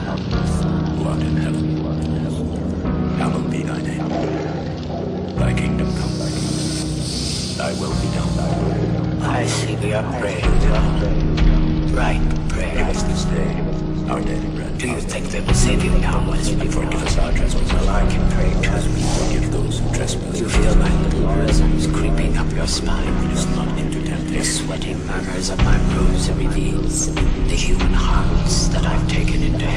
who art in heaven, hallowed be thy name. Thy kingdom come, thy will be done. I see we are praying, right prayer. Give us this day our daily bread. Do you think they will save you now as before? Forgive us our trespasses. Well, I can pray too. Forgive those who trespass. You feel my little prisms creeping up your spine. Lead us not into The temptation. sweaty murmurs of my bruise reveals the human hearts that I've taken into